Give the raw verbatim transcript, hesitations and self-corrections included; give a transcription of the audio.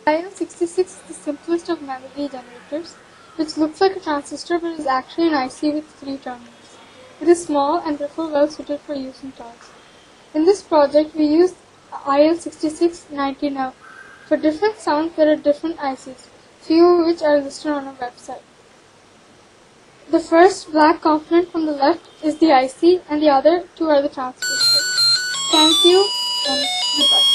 I L sixty-six is the simplest of melody generators, which looks like a transistor but is actually an I C with three terminals. It is small and therefore well suited for use in toys. In this project, we used I L sixty-six nineteen L. For different sounds, there are different I Cs, few of which are listed on our website. The first black component on the left is the I C, and the other two are the transistors. Thank you, and goodbye.